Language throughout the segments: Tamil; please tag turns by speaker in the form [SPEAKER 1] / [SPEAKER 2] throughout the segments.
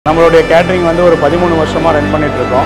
[SPEAKER 1] நம்மளுடைய கேட்டரிங் வந்து ஒரு 13 வருஷமா ரன் பண்ணிட்டு இருக்கோம்.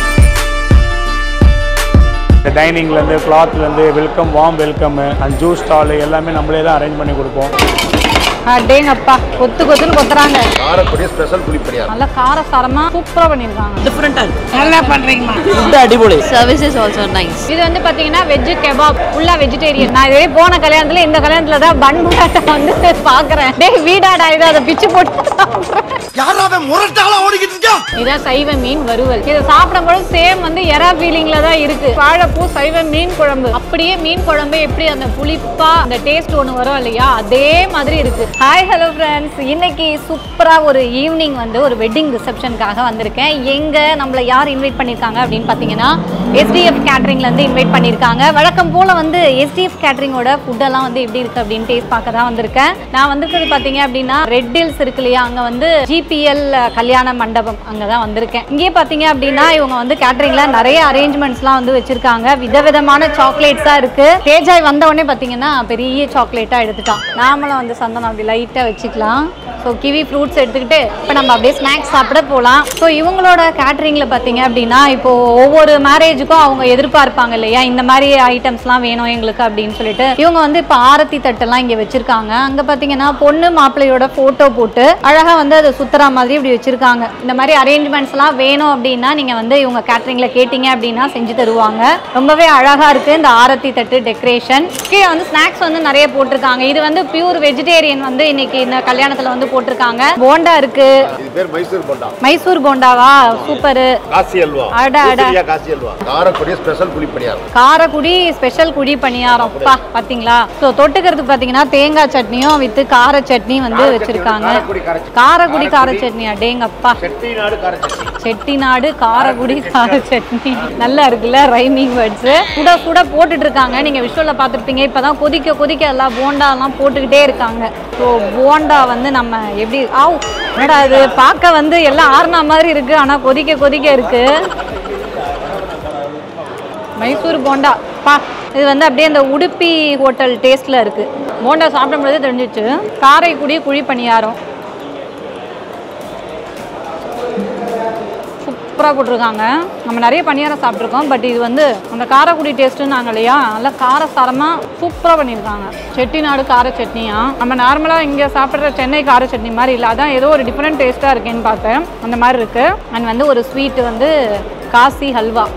[SPEAKER 1] டைனிங்ல இருந்து கிளாத்ல இருந்து welcome warm welcome and juice stall எல்லாமே நம்மளே தான் அரேஞ்ச் பண்ணி கொடுப்போம்.
[SPEAKER 2] அடேங்கப்பா கொத்து கொத்துன்னு கொத்துறாங்க.
[SPEAKER 3] காரக்குடி ஸ்பெஷல் புளிப்பணியாரம்
[SPEAKER 2] நல்ல காரசாரமா சூப்பரா பண்ணிருக்காங்க.
[SPEAKER 4] டிஃபரண்டா இருக்கு.
[SPEAKER 2] நல்லா பண்றீங்க.
[SPEAKER 4] ஃபுட் அடிபொலி.
[SPEAKER 5] Services also nice.
[SPEAKER 2] இது வந்து பாத்தீங்கன்னா வெஜ் கெபாப் ஃபுல்லா வெஜிடேரியன். நான் இதுவே போன கல்யாணத்துல இந்த கல்யாணத்துல தான் பன் புரோட்டா வந்து பாக்குறேன். டேய் வீடாடா இது அத பிச்சு போட்டு
[SPEAKER 3] யாராவே முரட்டாளா ஓடிக்கிட்டு இருக்கா.
[SPEAKER 2] இதான் சைவ மீன் வறுவல். இத சாப்பிடும்போது சேம் வந்து எறா ஃபீலிங்ல தான் இருக்கு. வாழைப்பூ சைவ மீன் குழம்பு. அப்படியே மீன் குழம்பு எப்படி அந்த புளிப்பா அந்த டேஸ்ட் ஒன்று வரும் இல்லையா அதே மாதிரி இருக்கு. ஹாய் ஹலோ ஃப்ரெண்ட்ஸ், இன்னைக்கு சூப்பரா ஒரு ஈவினிங் வந்து ஒரு வெட்டிங் ரிசப்ஷனுக்காக வந்திருக்கேன். எங்க நம்மள யார் இன்வைட் பண்ணிருக்காங்க அப்படின்னு பாத்தீங்கன்னா SDF கேட்டரிங்ல இருந்து இன்வைட் பண்ணிருக்காங்க. வழக்கம் போல வந்து SDF கேட்டரிங்கோட ஃபுட் எல்லாம் வந்து எப்படி இருக்கு அப்படின்னு டேஸ்ட் பார்க்க தான் வந்திருக்கேன். நான் வந்திருக்கிறது பாத்தீங்க அப்படின்னா ரெட் ஹில்ஸ் இருக்கு இல்லையா, அங்க வந்து GPL கல்யாண மண்டபம் அங்கதான் வந்திருக்கேன். இங்கே பாத்தீங்க அப்படின்னா இவங்க வந்து கேட்டரிங்ல நிறைய அரேஞ்ச்மெண்ட்ஸ்லாம் வந்து வச்சிருக்காங்க. விதவிதமான சாக்லேட்ஸா இருக்கு. தேஜாய் வந்த உடனே பாத்தீங்கன்னா பெரிய சாக்லேட்டா எடுத்துட்டான். நாமளும் வந்து சந்தனம் அப்படி லைட்டா வச்சுக்கலாம். ஸோ கிவி ஃப்ரூட்ஸ் எடுத்துக்கிட்டு இப்போ நம்ம அப்படியே ஸ்நாக்ஸ் சாப்பிட போகலாம். ஸோ இவங்களோட கேட்டரிங்கில் பார்த்தீங்க அப்படின்னா இப்போது ஒவ்வொரு மேரேஜுக்கும் அவங்க எதிர்பார்ப்பாங்க இல்லையா, இந்த மாதிரி ஐட்டம்ஸ்லாம் வேணும் எங்களுக்கு அப்படின்னு சொல்லிட்டு இவங்க வந்து இப்போ ஆரத்தி தட்டெல்லாம் இங்கே வச்சுருக்காங்க. அங்கே பார்த்தீங்கன்னா பொண்ணு மாப்பிள்ளையோட ஃபோட்டோ போட்டு அழகாக வந்து அதை சுற்றுறா மாதிரி இப்படி வச்சுருக்காங்க. இந்த மாதிரி அரேஞ்ச்மெண்ட்ஸ்லாம் வேணும் அப்படின்னா நீங்கள் வந்து இவங்க கேட்டரிங்கில் கேட்டிங்க அப்படின்னா செஞ்சு தருவாங்க. ரொம்பவே அழகாக இருக்குது இந்த ஆரத்தி தட்டு டெக்கரேஷன். கீழே வந்து ஸ்நாக்ஸ் வந்து நிறைய போட்டிருக்காங்க. இது வந்து பியூர் வெஜிடேரியன் வந்து இன்னைக்கு இந்த கல்யாணத்தில் வந்து போட்டிருக்காங்க. போண்டா இருக்கு.
[SPEAKER 3] இது பேர் மைசூர் போண்டா.
[SPEAKER 2] மைசூர் போண்டாவா? சூப்பர்.
[SPEAKER 3] காசி அல்வா.
[SPEAKER 2] அட அட
[SPEAKER 3] காசி அல்வா. காரக்குடி ஸ்பெஷல் புளிப்பணியாரம்.
[SPEAKER 2] காரக்குடி ஸ்பெஷல் குடி பணியாரம். பாத்தீங்களா? சோ தொட்டுக்கிறதுக்கு பாத்தீங்கன்னா தேங்காய் சட்னியும் வித் கார சட்னி வந்து வச்சிருக்காங்க. காரக்குடி கார சட்னி. அடேங்கப்பா.
[SPEAKER 3] செட்டிநாடு கார சட்னி.
[SPEAKER 2] செட்டிநாடு காரக்குடி கார சட்னி. நல்லா இருக்குல்ல ரைமிங் வேர்ட்ஸ். சுட சுட போட்டுட்டு இருக்காங்க. நீங்க விஷுவல்ல பாத்துருப்பீங்க. இப்பதான் கொதிக்க கொதிக்க எல்லாம் போண்டா எல்லாம் போட்டுக்கிட்டே இருக்காங்க. ஸோ போண்டா வந்து நம்ம எப்படி என்னடா இது பார்க்க வந்து எல்லாம் ஆறுனா மாதிரி இருக்கு, ஆனா கொதிக்க கொதிக்க இருக்கு. மைசூர் போண்டா இது வந்து அப்படியே அந்த உடுப்பி ஹோட்டல் டேஸ்ட்ல இருக்கு. போண்டா சாப்பிடும்போது தெரிஞ்சிச்சு. காரைக்குடி குழி பணியாரம் சூப்பராக போட்டிருக்காங்க. நம்ம நிறைய பணியாரம் சாப்பிட்ருக்கோம், பட் இது வந்து அந்த காரக்குடி டேஸ்ட்டுன்னு நாங்கள் இல்லையா, நல்லா காரசாரமாக சூப்பராக பண்ணியிருக்காங்க. செட்டிநாடு கார சட்னியா நம்ம நார்மலாக இங்கே சாப்பிட்ற சென்னை கார சட்னி மாதிரி இல்லை, அதான் ஏதோ ஒரு டிஃப்ரெண்ட் டேஸ்ட்டாக இருக்கேன்னு பார்த்தேன். அந்த மாதிரி இருக்குது. அண்ட் வந்து ஒரு ஸ்வீட் வந்து காசி ஹல்வா,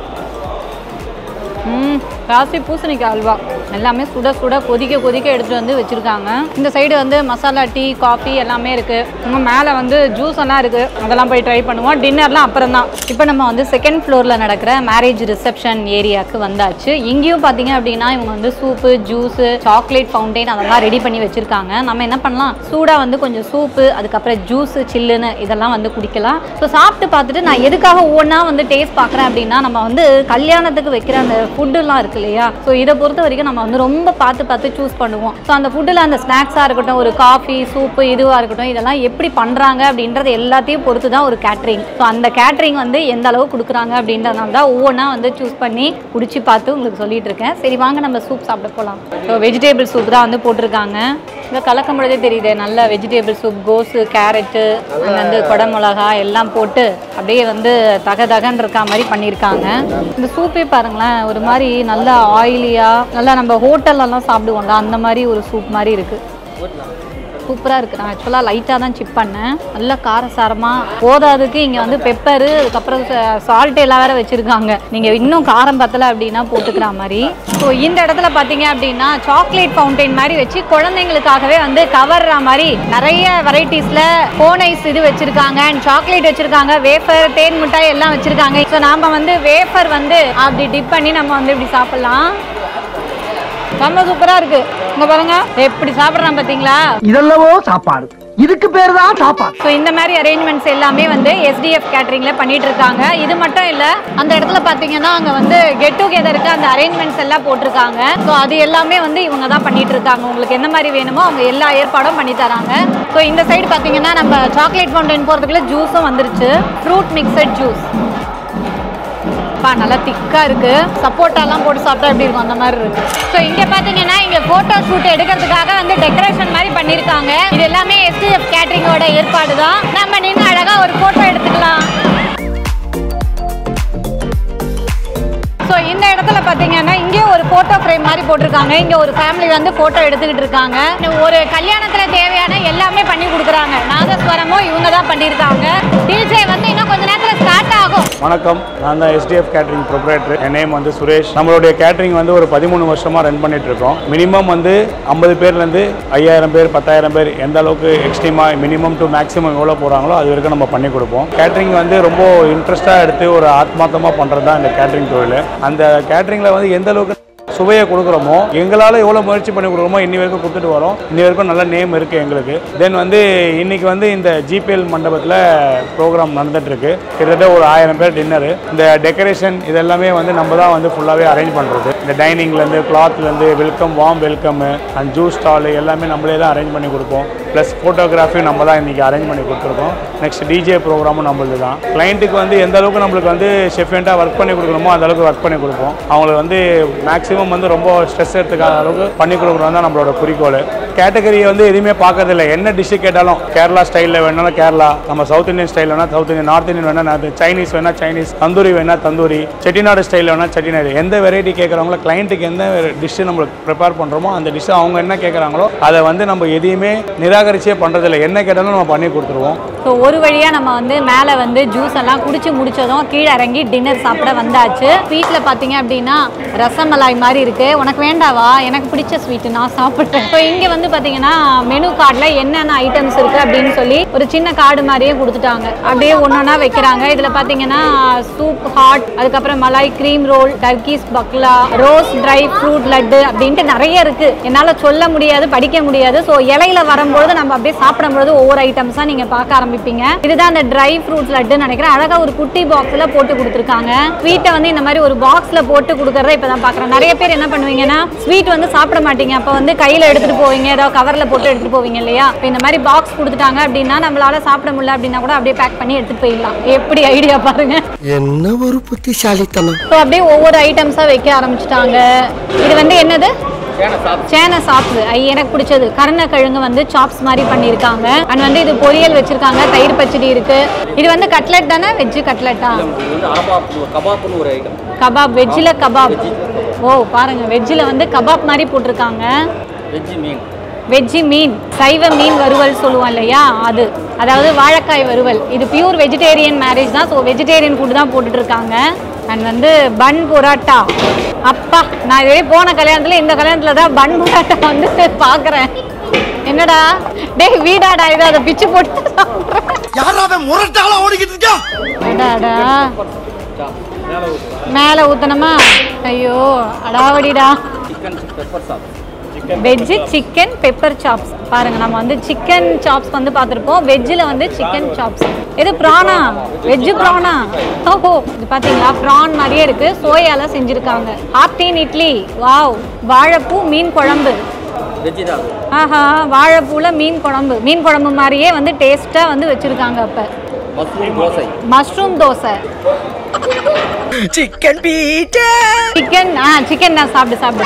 [SPEAKER 2] காசி பூசணிக்காய் அல்வா எல்லாமே சுட சுட கொதிக்க கொதிக்க எடுத்துகிட்டு வந்து வச்சுருக்காங்க. இந்த சைடு வந்து மசாலா டீ காஃபி எல்லாமே இருக்குது. இன்னும் மேலே வந்து ஜூஸ் எல்லாம் இருக்குது, அதெல்லாம் போய் ட்ரை பண்ணுவோம். டின்னர்லாம் அப்புறம் தான். இப்போ நம்ம வந்து செகண்ட் ஃப்ளோரில் நடக்கிற மேரேஜ் ரிசப்ஷன் ஏரியாவுக்கு வந்தாச்சு. இங்கேயும் பார்த்தீங்க அப்படின்னா இவங்க வந்து சூப்பு ஜூஸு சாக்லேட் ஃபவுண்டைன் அதெல்லாம் ரெடி பண்ணி வச்சுருக்காங்க. நம்ம என்ன பண்ணலாம், சூடாக வந்து கொஞ்சம் சூப்பு அதுக்கப்புறம் ஜூஸு சில்லுன்னு இதெல்லாம் வந்து குடிக்கலாம். ஸோ சாப்பிட்டு பார்த்துட்டு நான் எதுக்காக ஒவ்வொன்றா வந்து டேஸ்ட் பார்க்குறேன் அப்படின்னா, நம்ம வந்து கல்யாணத்துக்கு வைக்கிற அந்த ஃபுட்டுலாம் இருக்கு இல்லையா, ஸோ இதை பொறுத்த வரைக்கும் நம்ம வந்து ரொம்ப பார்த்து சூஸ் பண்ணுவோம். ஸோ அந்த ஃபுட்டில் அந்த ஸ்நாக்ஸாக இருக்கட்டும், ஒரு காஃபி சூப்பு இதுவாக இருக்கட்டும், இதெல்லாம் எப்படி பண்ணுறாங்க அப்படின்றது எல்லாத்தையும் பொறுத்து தான் ஒரு கேட்ரிங். ஸோ அந்த கேட்ரிங் வந்து எந்த அளவு கொடுக்குறாங்க அப்படின்றதுனால தான் ஒவ்வொன்றா வந்து சூஸ் பண்ணி குடிச்சு பார்த்து உங்களுக்கு சொல்லிட்டு இருக்கேன். சரி வாங்க நம்ம சூப் சாப்பிட போகலாம். ஸோ வெஜிடேபிள் சூப் தான் வந்து போட்டிருக்காங்க. இங்கே கலக்கும் பொழுதே தெரியுது நல்ல வெஜிடேபிள் சூப். கோஸு கேரட்டு வந்து குடமிளகா எல்லாம் போட்டு அப்படியே வந்து தகன்னு இருக்கா மாதிரி பண்ணியிருக்காங்க. இந்த சூப்பே பாருங்களேன், ஒரு மாதிரி நல்லா ஆயிலியாக நல்லா நம்ம ஹோட்டல்லலாம் சாப்பிடுவோம்ல அந்த மாதிரி ஒரு சூப் மாதிரி இருக்குது. சூப்பராக இருக்குது. நான் ஆக்சுவலாக லைட்டாக தான் சிப் பண்ணேன். நல்லா காரசாரமாக போதாதுக்கு இங்கே வந்து பெப்பரு அதுக்கப்புறம் சால்ட் எல்லாம் வேறு வச்சுருக்காங்க. நீங்கள் இன்னும் காரம் பத்தலை அப்படின்னா போட்டுக்கிற மாதிரி. ஸோ இந்த இடத்துல பார்த்தீங்க அப்படின்னா சாக்லேட் ஃபவுண்டைன் மாதிரி வச்சு குழந்தைங்களுக்காகவே வந்து கவர்ற மாதிரி நிறைய வெரைட்டிஸில் கோன் ஐஸ் இது வச்சுருக்காங்க, அண்ட் சாக்லேட் வச்சுருக்காங்க, வேஃபர் தேன் மிட்டாய் எல்லாம் வச்சுருக்காங்க. ஸோ நாம் வந்து வேஃபர் வந்து அப்படி டிப் பண்ணி நம்ம வந்து இப்படி சாப்பிட்லாம். ரொம்ப சூப்பரா இருக்கு. இங்க பாருங்க எப்படி சாப்பிடுறான் பாத்தீங்களா.
[SPEAKER 4] இதெல்லவோ சாப்பாடு, இதுக்கு பேர் தான் சாப்பாடு.
[SPEAKER 2] ஸோ இந்த மாதிரி அரேஞ்ச்மெண்ட்ஸ் எல்லாமே வந்து SDF கேட்டரிங்ல பண்ணிட்டு இருக்காங்க. இது மட்டும் இல்ல, அந்த இடத்துல பாத்தீங்கன்னா அங்க வந்து கெட் டுகெதருக்கு அந்த அரேஞ்ச்மெண்ட்ஸ் எல்லாம் போட்டிருக்காங்க. ஸோ அது எல்லாமே வந்து இவங்க தான் பண்ணிட்டு இருக்காங்க. உங்களுக்கு என்ன மாதிரி வேணுமோ அவங்க எல்லா ஏற்பாடும் பண்ணி தராங்க. ஸோ இந்த சைடு பாத்தீங்கன்னா நம்ம சாக்லேட் ஃபவுண்டைன் போறதுக்குள்ள ஜூஸும் வந்துருச்சு. ஃப்ரூட் மிக்சட் ஜூஸ் பா நல்லா திக்கா இருக்கு. சப்போட்டாலாம் போட்டு சாப்பிட்டா எப்படி இருக்கும் அந்த மாதிரி இருக்கு. ஸோ இங்க பாத்தீங்கன்னா இங்க போட்டோ ஷூட் எடுக்கிறதுக்காக வந்து டெக்கரேஷன் மாதிரி பண்ணிருக்காங்க. இது எல்லாமே SDF கேட்டரிங்கோட ஏற்பாடு தான். நம்ம நின்று அழகா ஒரு போட்டோ எடுத்துக்கலாம். ஸோ இந்த இடத்துல பார்த்தீங்கன்னா இங்கே ஒரு ஃபோட்டோ ஃப்ரேம் மாதிரி போட்டிருக்காங்க. இங்கே ஒரு ஃபேமிலி வந்து ஃபோட்டோ எடுத்துக்கிட்டு இருக்காங்க. ஒரு கல்யாணத்தில் தேவையான எல்லாமே பண்ணி கொடுக்குறாங்க. நாதஸ்வரமும் இவங்க தான் பண்ணியிருக்காங்க. டிஜே வந்து இன்னும் கொஞ்ச நேரத்தில் ஸ்டார்ட் ஆகும்.
[SPEAKER 1] வணக்கம், நான் தான் SDF Catering ப்ரொப்ரைட்டர். என் நேம் வந்து சுரேஷ். நம்மளுடைய கேட்டரிங் வந்து ஒரு 13 வருஷமாக ரன் பண்ணிட்டு இருக்கோம். மினிமம் வந்து 50 பேர்லேருந்து 5000 பேர் 10,000 பேர் எந்த அளவுக்கு எக்ஸ்ட்ரீமாக மினிமம் டு மேக்ஸிமம் எவ்வளோ போகிறாங்களோ அது வரைக்கும் நம்ம பண்ணி கொடுப்போம். கேட்டரிங் வந்து ரொம்ப இன்ட்ரெஸ்ட்டாக எடுத்து ஒரு ஆத்மார்த்தமாக பண்ணுறது தான் இந்த கேட்டரிங் தொழில். அந்த கேட்டரிங்கில் வந்து எந்த அளவுக்கு சுவையை கொடுக்குறோமோ, எங்களால் எவ்வளோ முயற்சி பண்ணி கொடுக்குறோமோ இன்னி வரைக்கும் கொடுத்துட்டு வரோம். இன்னி வரைக்கும் நல்ல நேம் இருக்குது எங்களுக்கு. தென் வந்து இன்றைக்கி வந்து இந்த GPL மண்டபத்தில் ப்ரோக்ராம் நடந்துகிட்ருக்கு. கிட்டத்தட்ட ஒரு 1000 பேர் டின்னரு. இந்த டெக்கரேஷன் இதெல்லாமே வந்து நம்ம தான் வந்து ஃபுல்லாகவே அரேஞ்ச் பண்ணுறது. இந்த டைனிங்லேருந்து கிளாத்லேருந்து welcome warm welcome and juice stall எல்லாமே நம்மளே தான் அரேஞ்ச் பண்ணி கொடுப்போம். ப்ளஸ் ஃபோட்டோகிராஃபி நம்ம தான் இன்றைக்கி அரேஞ்ச் பண்ணி கொடுத்துருக்கோம். நெக்ஸ்ட் DJ ப்ரோக்ராமும் நம்மளுது தான். கிளைண்ட்டுக்கு வந்து எந்த அளவுக்கு நம்மளுக்கு வந்து ஷெஃபியண்ட்டாக ஒர்க் பண்ணி கொடுக்கணுமோ அந்த அளவுக்கு ஒர்க் பண்ணி கொடுப்போம். அவங்களுக்கு வந்து மேக்ஸிமம் வந்து ரொம்ப ஸ்ட்ரெஸ் எடுத்துக்காத அளவுக்கு பண்ணி கொடுக்குறது தான் நம்மளோட குறிக்கோள். கேட்டகரியை வந்து எதுவுமே பார்க்கறதில்ல. என்ன டிஷ்ஷு கேட்டாலும் கேரளா ஸ்டைலில் வேணாலும் கேரளா, நம்ம சவுத் இந்தியன் ஸ்டைல் வேணால் சவுத் இந்தியன், நார்த் இந்தியன் வேணால் சைனீஸ் வேணால் சைனீஸ், தந்தூரி வேணால் தந்தூரி, செட்டிநாடு ஸ்டைலில் வேணால் செட்டிநாடு. எந்த வெரைட்டி கேட்குறாங்களோ, கிளைண்ட்டுக்கு எந்த டிஷ்ஷு நம்மளுக்கு ப்ரிப்பேர் பண்ணுறோமோ அந்த டிஷ்ஷு அவங்க என்ன கேட்குறாங்களோ அதை வந்து நம்ம எதையுமே நிராகரிச்சே பண்ணுறதில்ல. என்ன கேட்டாலும் நம்ம பண்ணி கொடுத்துருவோம்.
[SPEAKER 2] ஸோ ஒரு வழியாக நம்ம வந்து மேலே வந்து ஜூஸ் எல்லாம் குடிச்சு முடிச்சதும் கீழே இறங்கி டின்னர் சாப்பிட வந்தாச்சு. ஸ்வீட்டில் பார்த்தீங்க அப்படின்னா ரசமலாய் மாதிரி இருக்குது. உனக்கு வேண்டாவா? எனக்கு பிடிச்ச ஸ்வீட்டு நான் சாப்பிட்டேன். ஸோ இங்கே வந்து பார்த்தீங்கன்னா மெனு கார்டில் என்னென்ன ஐட்டம்ஸ் இருக்குது அப்படின்னு சொல்லி ஒரு சின்ன கார்டு மாதிரியே கொடுத்துட்டாங்க. அப்படியே ஒன்றொன்னா வைக்கிறாங்க. இதில் பார்த்தீங்கன்னா சூப் ஹாட், அதுக்கப்புறம் malai cream roll, Turkish baklava, rose dry fruit laddu அப்படின்ட்டு நிறைய இருக்குது. என்னால் சொல்ல முடியாது, படிக்க முடியாது. ஸோ இலையில வரும்பொழுது நம்ம அப்படியே சாப்பிடும்போது ஒவ்வொரு ஐட்டம்ஸாக நீங்கள் பார்க்க ஆரம்பிப்பீங்க. இதுதான் அந்த ட்ரை ஃப்ரூட் லட்டுன்னு நினைக்கிறேன். அழகாக ஒரு குட்டி பாக்ஸில் போட்டு கொடுத்துருக்காங்க. ஸ்வீட்டை வந்து இந்த மாதிரி ஒரு பாக்ஸில் போட்டு கொடுக்குறத இப்போ தான் பார்க்குறேன். நிறைய பேர் என்ன பண்ணுவீங்கன்னா ஸ்வீட் வந்து சாப்பிட மாட்டீங்க. அப்போ வந்து கையில் எடுத்துகிட்டு போவீங்க, ஏதாவது கவரில் போட்டு எடுத்துகிட்டு போவீங்க இல்லையா? இப்போ இந்த மாதிரி பாக்ஸ் கொடுத்துட்டாங்க அப்படின்னா நம்மளால சாப்பிட முடியல அப்படின்னா கூட அப்படியே பேக் பண்ணி எடுத்துகிட்டு போயிடலாம். எப்படி ஐடியா பாருங்க,
[SPEAKER 4] என்ன ஒரு புத்திசாலித்தனம்.
[SPEAKER 2] ஸோ அப்படியே ஒவ்வொரு ஐட்டம்ஸாக வைக்க ஆரம்பிச்சிட்டாங்க. இது வந்து என்னது? சேனை சாப்ஸ். எனக்கு பிடிச்சது கருணக்கிழங்கு வந்து சாப்ஸ் மாதிரி பண்ணியிருக்காங்க. அண்ட் வந்து இது பொரியல் வச்சிருக்காங்க, தயிர் பச்சடி இருக்கு. இது வந்து கட்லெட் தானே? வெஜ்ஜு கட்லெட்டா? கபாப், வெஜ்ஜில் கபாப். ஓ பாருங்க, வெஜ்ஜில் வந்து கபாப் மாதிரி போட்டிருக்காங்க. வெஜ்ஜி மீன், சைவ மீன் வறுவல் சொல்லுவோம் இல்லையா, அது. அதாவது வாழைக்காய் வறுவல். இது பியூர் வெஜிடேரியன் மேரேஜ் தான். ஸோ வெஜிடேரியன் ஃபுட் தான் போட்டுட்டு இருக்காங்க. அண்ட் வந்து பன் புரோட்டா. அப்பா, நான் இதுவே போன கல்யாணத்தில் இந்த கல்யாணத்தில் தான் பன் புரோட்டா வந்து பார்க்குறேன். என்னடா டேய் வீடாடா இது, அதை பிச்சு போட்டு மேலே ஊத்தணுமா? ஐயோ அடாவடிடா. Veg chicken pepper chops. பாருங்க, நம்ம வந்து சிக்கன் சாப்ஸ் வந்து பார்த்துருப்போம். வெஜ்ஜில் வந்து சிக்கன் சாப்ஸ். இது ப்ரானா, வெஜ்ஜு ப்ரானா. ஓஹோ, இது பார்த்தீங்களா ப்ரான் மாதிரியே இருக்கு. சோயால செஞ்சுருக்காங்க. ஹார்டின் இட்லி. வாவ். வாழைப்பூ மீன் குழம்பு. ஆஹா, வாழைப்பூவில் மீன் குழம்பு. மீன் குழம்பு மாதிரியே வந்து டேஸ்ட்டாக வந்து வச்சுருக்காங்க. அப்போ மஷ்ரூம் தோசை.
[SPEAKER 4] சிக்கன் பீட்டா.
[SPEAKER 2] சிக்கன் நான் சாப்பிடு.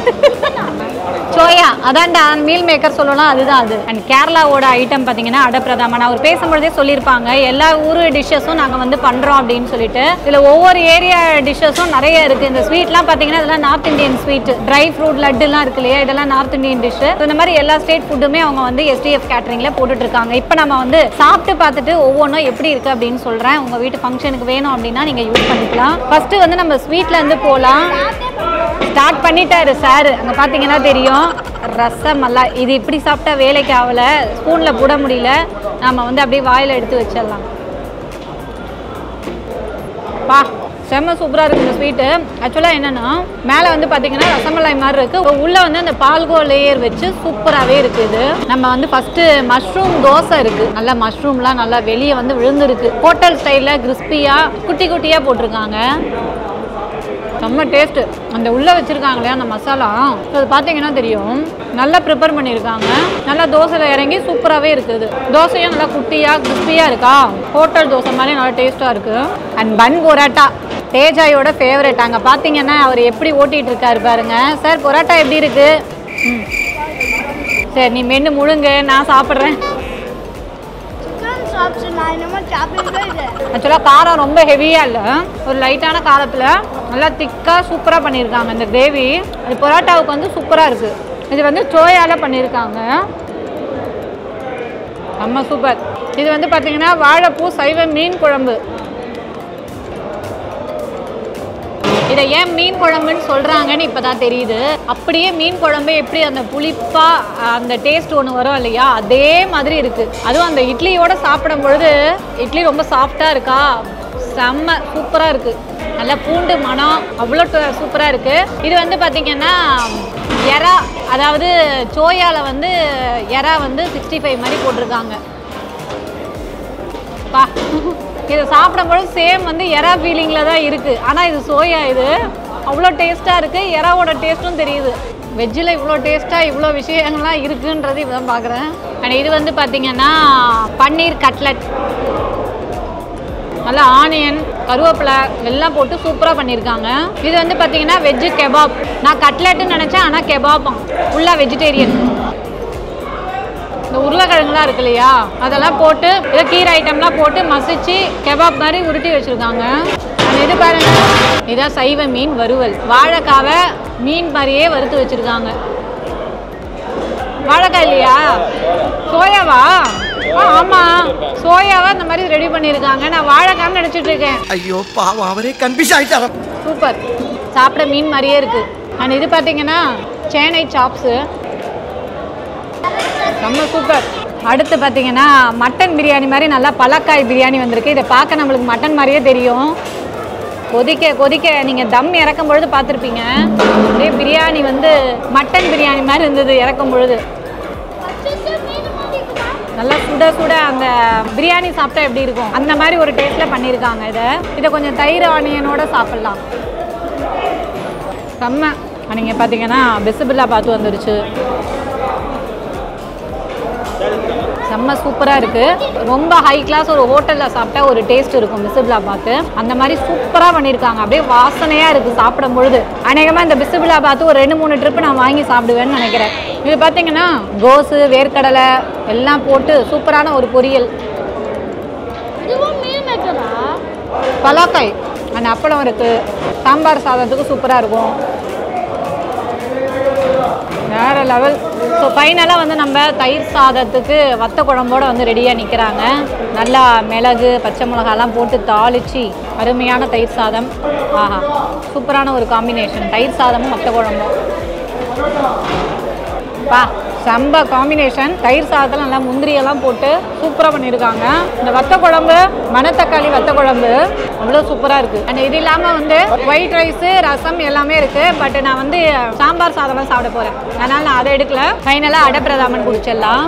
[SPEAKER 2] சோயா, அதான்டா மீல் மேக்கர் சொல்லலாம், அதுதான் அது. அண்ட் கேரளாவோட ஐட்டம் பார்த்தீங்கன்னா அடப்பிரதாமன். அவர் பேசும்பொழுதே சொல்லியிருப்பாங்க எல்லா ஊர் டிஷ்ஷஸும் நாங்கள் வந்து பண்ணுறோம் அப்படின்னு சொல்லிட்டு. இதில் ஒவ்வொரு ஏரியா டிஷ்ஷஸும் நிறைய இருக்குது. இந்த ஸ்வீட்லாம் பார்த்தீங்கன்னா இதெல்லாம் north Indian sweet. Dry fruit லட்டுலாம் இருக்கு இல்லையா, இதெல்லாம் நார்த் இந்தியன் டிஷ்ஷு. இந்த மாதிரி எல்லா ஸ்டேட் ஃபுட்டுமே அவங்க வந்து SDF கேட்டரிங்கில் போட்டுட்டு இருக்காங்க. இப்போ நம்ம வந்து சாப்பிட்டு பார்த்துட்டு ஒவ்வொன்றும் எப்படி இருக்குது அப்படின்னு சொல்கிறேன். உங்கள் வீட்டு ஃபங்க்ஷனுக்கு வேணும் அப்படின்னா நீங்கள் யூஸ் பண்ணிக்கலாம். ஃபஸ்ட்டு வந்து நம்ம ஸ்வீட்லேருந்து போகலாம். ஸ்டார்ட் பண்ணிட்டாரு சார். அங்கே பார்த்தீங்கன்னா தெரியும் ரசமலாய். இது இப்படி சாப்பிட்டா வேலைக்கு ஆகலை, ஸ்பூனில் போட முடியல. நாம் வந்து அப்படியே வாயில் எடுத்து வச்சிடலாம். பா, செம்ம சூப்பராக இருக்குது இந்த ஸ்வீட்டு. ஆக்சுவலாக என்னென்னா மேலே வந்து பார்த்தீங்கன்னா ரசமலாய் மாதிரி இருக்குது. உள்ளே வந்து அந்த பால்கோ லேயர் வச்சு சூப்பராகவே இருக்குது. நம்ம வந்து ஃபஸ்ட்டு மஷ்ரூம் தோசை இருக்குது. நல்லா மஷ்ரூம்லாம் நல்லா வெளியே வந்து விழுந்துருக்கு. ஹோட்டல் ஸ்டைலில் கிறிஸ்பியாக குட்டி குட்டியாக போட்டிருக்காங்க. செம்ம டேஸ்ட்டு. அந்த உள்ளே வச்சுருக்காங்க இல்லையா அந்த மசாலா, அது பார்த்தீங்கன்னா தெரியும், நல்லா ப்ரிப்பேர் பண்ணியிருக்காங்க. நல்லா தோசையில் இறங்கி சூப்பராகவே இருக்குது. தோசையும் நல்லா குட்டியாக கிறிஸ்பியாக இருக்கா, ஹோட்டல் தோசை மாதிரி நல்லா டேஸ்ட்டாக இருக்குது. அண்ட் பன் பொராட்டா தேஜாயோட ஃபேவரட். அங்கே பார்த்தீங்கன்னா அவர் எப்படி ஓட்டிகிட்டு இருக்காரு பாருங்க. சார் பொராட்டா எப்படி இருக்கு? சரி நீ மென்று முழுங்க, நான் சாப்பிட்றேன். ஆக்சுவலாக காரம் ரொம்ப ஹெவியாக இல்லை, ஒரு லைட்டான காரத்தில் நல்லா திக்காக சூப்பராக பண்ணியிருக்காங்க இந்த கிரேவி. அது பொராட்டாவுக்கு வந்து சூப்பராக இருக்குது. இது வந்து சோயாவில் பண்ணியிருக்காங்க, ரொம்ப சூப்பர். இது வந்து பார்த்தீங்கன்னா வாழைப்பூ சைவ மீன் குழம்பு. இதை ஏன் மீன் குழம்புன்னு சொல்கிறாங்கன்னு இப்போ தான் தெரியுது. அப்படியே மீன் குழம்பு எப்படி அந்த புளிப்பாக அந்த டேஸ்ட் ஒன்று வரும் இல்லையா, அதே மாதிரி இருக்குது. அதுவும் அந்த இட்லியோடு சாப்பிடும் பொழுது இட்லி ரொம்ப சாஃப்டாக இருக்கா, செம்ம சூப்பராக இருக்குது. நல்லா பூண்டு மனம் அவ்வளோ சூப்பராக இருக்குது. இது வந்து பார்த்திங்கன்னா எறா, அதாவது சோயாவில் வந்து எறா வந்து 65 மாதிரி போட்டிருக்காங்க. பா இதை சாப்பிடும்போது சேம் வந்து எறா ஃபீலிங்கில் தான் இருக்குது. ஆனால் இது சோயா, இது அவ்வளோ டேஸ்ட்டாக இருக்குது. எறாவோட டேஸ்ட்டும் தெரியுது. வெஜ்ஜில் இவ்வளோ டேஸ்ட்டாக இவ்வளோ விஷயங்கள்லாம் இருக்குன்றது இப்போ தான் பார்க்குறேன். அண்ட் இது வந்து பார்த்திங்கன்னா பன்னீர் கட்லட், நல்லா ஆனியன் கருவேப்பிலை எல்லாம் போட்டு சூப்பராக பண்ணியிருக்காங்க. இது வந்து பார்த்திங்கன்னா வெஜ்ஜு கெபாப். நான் கட்லட்டுன்னு நினச்சேன், ஆனால் கெபாப்பும் ஃபுல்லாக வெஜிடேரியன். இந்த உருளைக்கிழங்குலாம் இருக்கு இல்லையா, அதெல்லாம் போட்டு இதை கீரை ஐட்டம்லாம் போட்டு மசிச்சு கெபாப் மாதிரி உருட்டி வச்சுருக்காங்க. இது பாருங்க, இதான் சைவ மீன் வறுவல். வாழைக்காவை மீன் மாதிரியே வறுத்து வச்சுருக்காங்க. வாழைக்காய் இல்லையா, சோயாவா? ஆமாம், சோயாவா இந்த மாதிரி ரெடி பண்ணியிருக்காங்க. நான் வாழைக்காய்னு நினச்சிட்டு இருக்கேன்.
[SPEAKER 4] ஐயோ பாவம், அவரே கன்ஃபியூஸ் ஆகிட்டாரா.
[SPEAKER 2] சூப்பர், சாப்பிட மீன் மாதிரியே இருக்குது. அண்ட் இது பார்த்தீங்கன்னா சேனை சாப்ஸு, ரொம்ப சூப்பர். அடுத்து பார்த்தீங்கன்னா மட்டன் பிரியாணி மாதிரி நல்லா பலக்காய் பிரியாணி வந்திருக்கு. இதை பார்க்க நம்மளுக்கு மட்டன் மாதிரியே தெரியும். கொதிக்க கொதிக்க நீங்கள் தம் இறக்கும் பொழுது பார்த்துருப்பீங்க, அப்படியே பிரியாணி வந்து மட்டன் பிரியாணி மாதிரி இருந்தது இறக்கும் பொழுது. நல்லா சுட சுட அந்த பிரியாணி சாப்பிட்டா எப்படி இருக்கும் அந்த மாதிரி ஒரு டேஸ்ட்டில் பண்ணியிருக்காங்க. இதை கொஞ்சம் தயிர் ஆனியனோட சாப்பிட்லாம், செம்ம. நீங்கள் பார்த்தீங்கன்னா பிசிபில்லா பார்த்து வந்துருச்சு, செம்ம சூப்பராக இருக்குது. ரொம்ப ஹை கிளாஸ் ஒரு ஹோட்டலில் சாப்பிட்டா ஒரு டேஸ்ட் இருக்கும் பிசிபிலா பாத்து, அந்த மாதிரி சூப்பராக பண்ணியிருக்காங்க. அப்படியே வாசனையாக இருக்குது சாப்பிடும் பொழுது. அநேகமாக இந்த பிசிபிலா பாத்து ஒரு 2-3 ட்ரிப்பு நான் வாங்கி சாப்பிடுவேன்னு நினைக்கிறேன். இது பார்த்தீங்கன்னா கோஸு வேர்க்கடலை எல்லாம் போட்டு சூப்பரான ஒரு பொரியல். பலாக்காய் அந்த அப்பளம் இருக்குது. சாம்பார் சாதத்துக்கு சூப்பராக இருக்கும், வேறு லெவல். ஸோ ஃபைனலாக வந்து நம்ம தயிர் சாதத்துக்கு வத்த குழம்போடு வந்து ரெடியாக நிற்கிறாங்க. நல்லா மிளகு பச்சை மிளகாலாம் போட்டு தாளித்து அருமையான தயிர் சாதம். ஆஹா, சூப்பரான ஒரு காம்பினேஷன், தயிர் சாதமும் வத்த குழம்பும். பா செம்ப காம்பினேஷன். தயிர் சாதத்தில் நல்லா முந்திரியெல்லாம் போட்டு சூப்பராக பண்ணியிருக்காங்க. இந்த வத்த குழம்பு, மணத்தக்காளி வத்த குழம்பு அவ்வளோ சூப்பராக இருக்குது. அண்ட் இது இல்லாமல் வந்து ஒயிட் ரைஸு ரசம் எல்லாமே இருக்குது. பட் நான் வந்து சாம்பார் சாதமாக சாப்பிட போகிறேன், அதனால் நான் அதை எடுக்கல. ஃபைனலாக அடப்பிரதாமன் குடிச்சிடலாம்.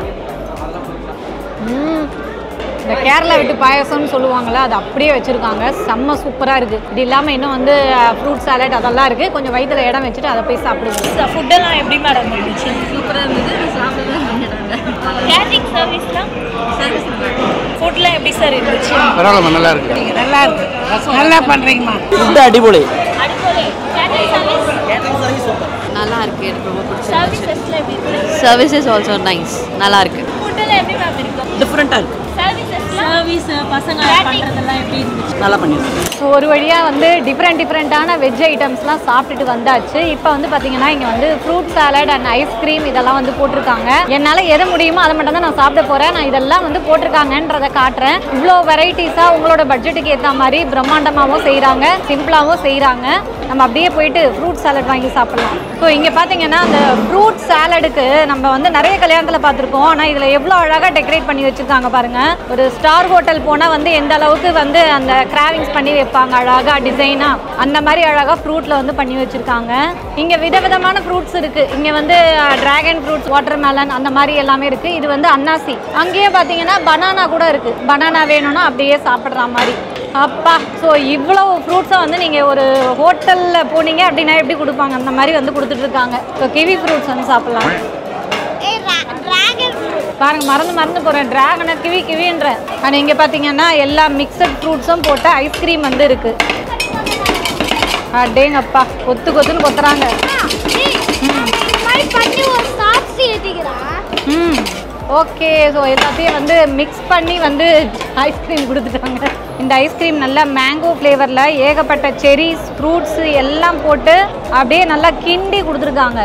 [SPEAKER 2] இந்த கேரளா விட்டு பாயசம்னு சொல்லுவாங்கள்ல, அது அப்படியே வச்சுருக்காங்க, செம்ம சூப்பராக இருக்குது. இது இல்லாமல் இன்னும் வந்து ஃப்ரூட் சாலட் அதெல்லாம் இருக்குது. கொஞ்சம் வயிற்றுல இடம் வச்சுட்டு அதை போய் சாப்பிடுவோம். ஃபுட்டெல்லாம் எப்படி மேடம் இருந்துச்சு?
[SPEAKER 5] சூப்பராக இருந்தது, சாப்பிடவே பண்ணிட்டாங்க. கேட்டரிங் சர்வீஸ்லாம் ஃபுட்லாம் எப்படி சார் இருந்துச்சு?
[SPEAKER 3] பரவாயில்ல, நல்லா இருக்கு,
[SPEAKER 5] நல்லா இருக்கு,
[SPEAKER 4] நல்லா பண்ணுறீங்கம்மா.
[SPEAKER 6] ஃபுட்டு அடிபொலி.
[SPEAKER 5] கேட்டரிங் சர்வீஸ்
[SPEAKER 6] நல்லா இருக்கு, எனக்கு ரொம்ப பிடிச்சிருக்கு.
[SPEAKER 5] சர்வீசஸ்லாம் எப்படி இருக்கு?
[SPEAKER 6] சர்வீசஸ் ஆல்சோ நைஸ், நல்லா இருக்கு.
[SPEAKER 5] ஃபுட்டெல்லாம் எப்படி மேம் இருக்கும்?
[SPEAKER 6] டிஃப்ரெண்ட்டாக இருக்கு.
[SPEAKER 5] சர்வீஸ் பசங்க பண்ணுறதெல்லாம் எப்படி இருந்துச்சு?
[SPEAKER 6] நல்லா பண்ணிருக்கு.
[SPEAKER 2] ஸோ ஒரு வழியாக வந்து டிஃப்ரெண்ட்டான வெஜ் ஐட்டம்ஸ்லாம் சாப்பிட்டுட்டு வந்தாச்சு. இப்போ வந்து பார்த்தீங்கன்னா இங்கே வந்து ஃப்ரூட் சாலட் அண்ட் ஐஸ்கிரீம் இதெல்லாம் வந்து போட்டிருக்காங்க. என்னால் எது முடியுமோ அதை மட்டும் தான் நான் சாப்பிட போகிறேன். நான் இதெல்லாம் வந்து போட்டிருக்காங்கன்றதை காட்டுறேன். இவ்வளோ வெரைட்டிஸாக உங்களோட பட்ஜெட்டுக்கு ஏற்ற மாதிரி பிரம்மாண்டமாகவும் செய்கிறாங்க, சிம்பிளாகவும் செய்கிறாங்க. நம்ம அப்படியே போயிட்டு ஃப்ரூட் சாலட் வாங்கி சாப்பிட்லாம். ஸோ இங்கே பார்த்தீங்கன்னா அந்த ஃப்ரூட் சாலடுக்கு நம்ம வந்து நிறைய கல்யாணத்தில் பார்த்துருக்கோம். ஆனால் இதில் எவ்வளோ அழகாக டெக்கரேட் பண்ணி வச்சுருக்காங்க பாருங்கள். ஒரு ஸ்டார் ஹோட்டல் போனால் வந்து எந்த அளவுக்கு வந்து அந்த கிராவிங்ஸ் பண்ணி வைப்பாங்க அழகாக டிசைனாக, அந்த மாதிரி அழகாக ஃப்ரூட்டில் வந்து பண்ணி வச்சுருக்காங்க. இங்கே விதவிதமான ஃப்ரூட்ஸ் இருக்குது. இங்கே வந்து ட்ராகன் ஃப்ரூட்ஸ், வாட்டர் மெலன் அந்த மாதிரி எல்லாமே இருக்குது. இது வந்து அன்னாசி. அங்கேயே பார்த்தீங்கன்னா பனானா கூட இருக்குது. பனானா வேணும்னா அப்படியே சாப்பிட்ற மாதிரி. அப்பா ஸோ இவ்வளோ ஃப்ரூட்ஸை வந்து நீங்கள் ஒரு ஹோட்டலில் போனீங்க அப்படின்னா எப்படி கொடுப்பாங்க அந்த மாதிரி வந்து கொடுத்துட்ருக்காங்க. ஸோ கிவி ஃப்ரூட்ஸ் வந்து சாப்பிட்லாம். பாருங்க மறந்து போகிறேன், ட்ராகனை கிவின்றேன். ஆனால் இங்கே பார்த்தீங்கன்னா எல்லா மிக்சட் ஃப்ரூட்ஸும் போட்ட ஐஸ்கிரீம் வந்து இருக்குது. அடேங்கப்பா கொத்துன்னு கொத்துறாங்க. ஓகே ஸோ எல்லாத்தையும் வந்து மிக்ஸ் பண்ணி வந்து ஐஸ்கிரீம் கொடுத்துட்டாங்க. இந்த ஐஸ்கிரீம் நல்லா மேங்கோ ஃப்ளேவரில் ஏகப்பட்ட செரிஸ் ஃப்ரூட்ஸு எல்லாம் போட்டு அப்படியே நல்லா கிண்டி கொடுத்துருக்காங்க.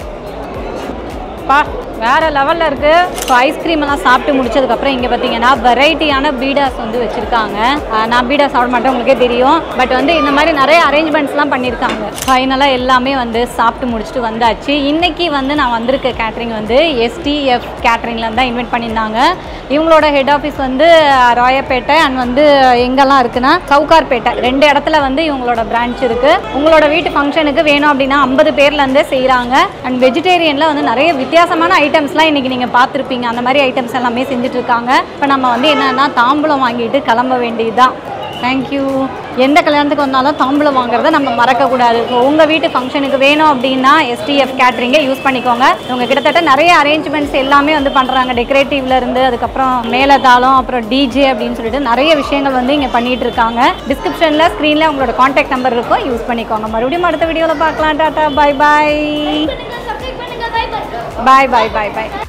[SPEAKER 2] பா வேறு லெவலில் இருக்குது. ஸோ ஐஸ்கிரீம் எல்லாம் சாப்பிட்டு முடிச்சதுக்கப்புறம் இங்கே பார்த்தீங்கன்னா வெரைட்டியான பீடாஸ் வந்து வச்சுருக்காங்க. நான் பீடா சாப்பிட மாட்டேன், உங்களுக்கே தெரியும். பட் வந்து இந்த மாதிரி நிறைய அரேஞ்ச்மெண்ட்ஸ்லாம் பண்ணியிருக்காங்க. ஃபைனலாக எல்லாமே வந்து சாப்பிட்டு முடிச்சுட்டு வந்தாச்சு. இன்றைக்கி வந்து நான் வந்திருக்க கேட்ரிங் வந்து SDF கேட்ரிங்கில் தான் இன்வைட் பண்ணியிருந்தாங்க. இவங்களோட ஹெட் ஆஃபீஸ் வந்து ராயப்பேட்டை அண்ட் வந்து எங்கெல்லாம் இருக்குன்னா சவுகார்பேட்டை 2 இடத்துல வந்து இவங்களோட பிரான்ச் இருக்குது. உங்களோட வீட்டு ஃபங்க்ஷனுக்கு வேணும் அப்படின்னா 50 பேர்லேருந்தே செய்கிறாங்க. அண்ட் வெஜிடேரியனில் வந்து நிறைய வித்தியாசமான ஐட்டம்ஸ்லாம் இன்றைக்கி நீங்கள் பார்த்துருப்பீங்க. அந்த மாதிரி ஐட்டம்ஸ் எல்லாமே செஞ்சுட்ருக்காங்க. இப்போ நம்ம வந்து என்னென்னா தாம்பூலம் வாங்கிட்டு கிளம்ப வேண்டியதுதான். தேங்க்யூ. எந்த கல்யாணத்துக்கு வந்தாலும் தாம்பூலம் வாங்குறத நம்ம மறக்கக்கூடாது. ஸோ உங்கள் வீட்டு ஃபங்க்ஷனுக்கு வேணும் அப்படின்னா SDF கேட்ரிங்கை யூஸ் பண்ணிக்கோங்க. இவங்க கிட்டத்தட்ட நிறைய அரேஞ்ச்மெண்ட்ஸ் எல்லாமே வந்து பண்ணுறாங்க. டெக்கரேட்டிவ்லேருந்து அதுக்கப்புறம் மேலதாளம் அப்புறம் DJ அப்படின்னு சொல்லிட்டு நிறைய விஷயங்கள் வந்து இங்கே பண்ணிகிட்டு இருக்காங்க. டிஸ்கிரிப்ஷனில் ஸ்க்ரீனில் உங்களோட கான்டாக்ட் நம்பர் இருக்கும், யூஸ் பண்ணிக்கோங்க. மறுபடியும் அடுத்த வீடியோவில் பார்க்கலாம். டாட்டா, பாய் பாய். Bye.